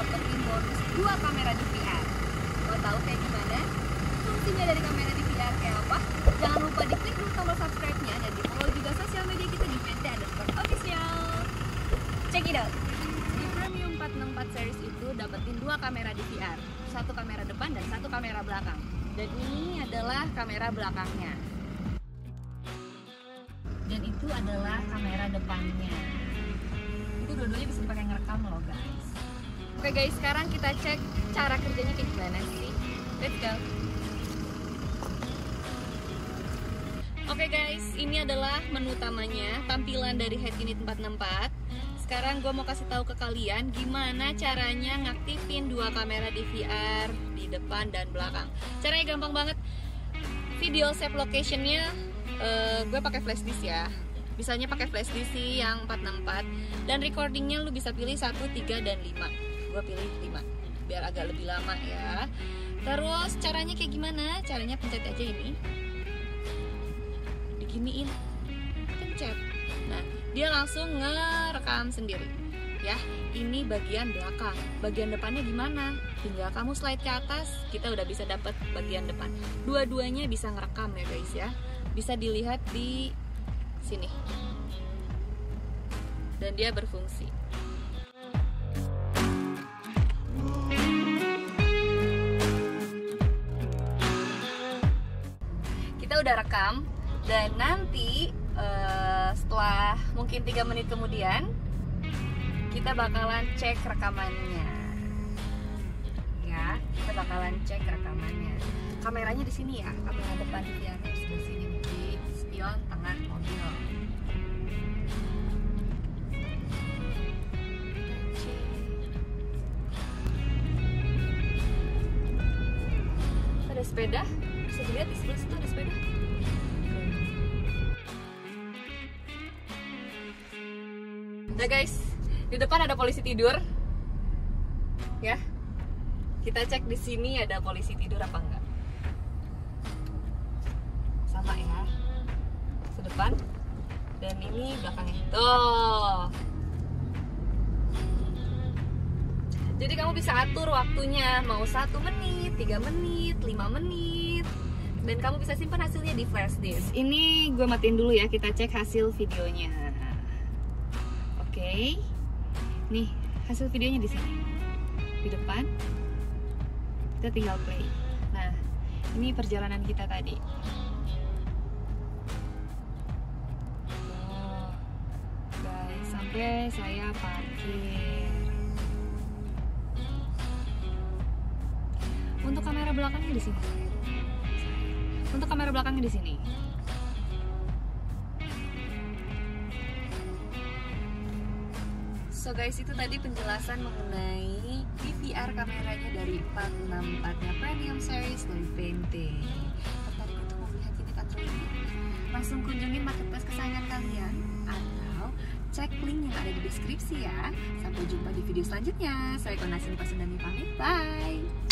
dapetin bonus 2 kamera DVR. Mau tahu kayak gimana? Fungsinya dari kamera DVR kayak apa? Jangan lupa diklik dulu tombol subscribe-nya dan di follow juga sosial media kita di @vente_official. Check it out. Di Premium 464 series itu dapetin 2 kamera DVR, 1 kamera depan dan 1 kamera belakang. Dan ini adalah kamera belakangnya. Dan itu adalah kamera depannya. Itu dua-duanya bisa dipakai ngerekam loh guys. Oke guys, sekarang kita cek cara kerjanya kayak gimana sih. Let's go. Oke guys, ini adalah menu utamanya, tampilan dari head unit 464. Sekarang gue mau kasih tahu ke kalian gimana caranya ngaktifin 2 kamera DVR di depan dan belakang. Caranya gampang banget. Video save locationnya gue pakai flash disk ya. Bisanya pakai flash disk sih yang 464. Dan recordingnya lu bisa pilih 1, 3, dan 5. Gue pilih 5 biar agak lebih lama ya. Terus caranya kayak gimana? Caranya pencet aja ini, diginiin, pencet. Nah, dia langsung ngerekam sendiri ya. Ini bagian belakang. Bagian depannya gimana? Tinggal kamu slide ke atas, kita udah bisa dapat bagian depan. Dua-duanya bisa ngerekam ya guys ya. Bisa dilihat di sini. Dan dia berfungsi. Kita udah rekam dan nanti setelah mungkin 3 menit kemudian kita bakalan cek rekamannya ya. Kita bakalan cek rekamannya. Kameranya di sini ya, kamera depan DVR-nya di sini di spion tengah mobil. Ada sepeda, bisa dilihat di sebelah situ ada sepeda. Nah guys, di depan ada polisi tidur, ya. Kita cek di sini ada polisi tidur apa enggak. Sama ya, sedepan dan ini belakangnya. Tuh. Jadi kamu bisa atur waktunya, mau 1 menit, 3 menit, 5 menit. Dan kamu bisa simpan hasilnya di flash disk. Ini gue matiin dulu ya, kita cek hasil videonya. Oke, nih hasil videonya di sini, di depan. Kita tinggal play. Nah, ini perjalanan kita tadi. Oh, guys, sampai saya parkir. Untuk kamera belakangnya di sini. Untuk kamera belakangnya di sini. So guys, itu tadi penjelasan mengenai DVR kameranya dari 464-nya Premium Series dari Vente. Tertarik untuk membeli head unit Android? Langsung kunjungin marketplace kesayangan kalian atau cek link yang ada di deskripsi ya. Sampai jumpa di video selanjutnya. Saya Konasini Pasundani pamit, bye!